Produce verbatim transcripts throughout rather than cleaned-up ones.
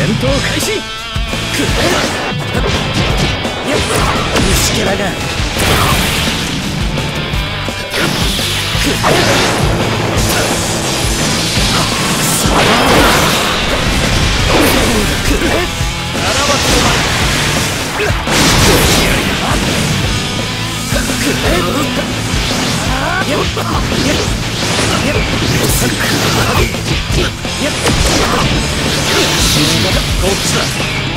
戦闘開始。虫けらがこっちだ。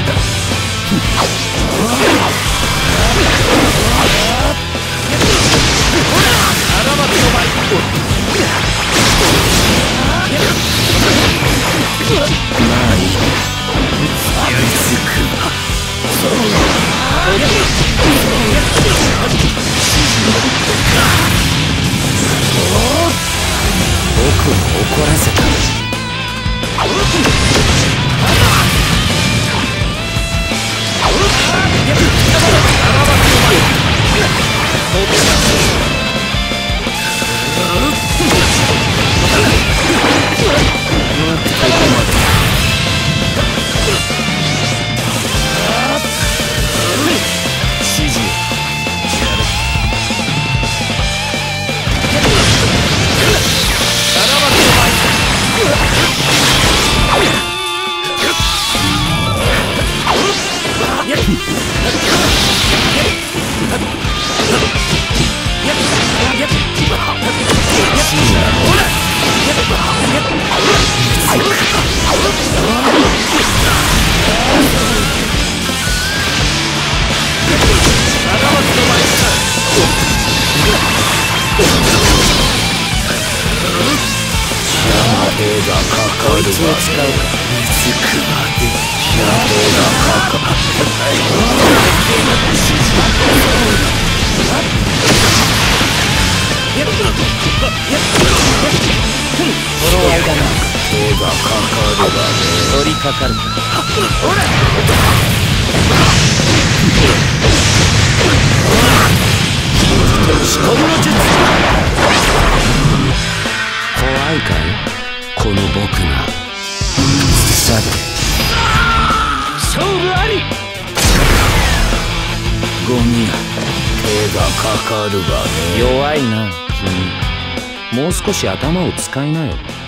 僕を怒らせた。こいつを使うか。水くまで手がかかる。頃合いだな。手がかかるがね。取りかかるか。仕込みの術。怖いかいこの僕が。さて勝負あり。ゴミが手がかかるがね。弱いな君。もう少し頭を使いなよ。